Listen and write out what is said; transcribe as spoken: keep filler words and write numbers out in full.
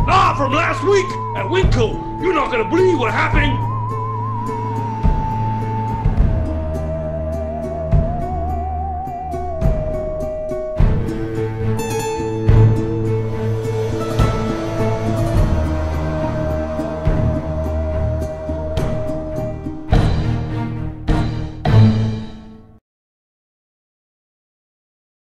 Ah, from last week at Winco. You're not gonna believe what happened.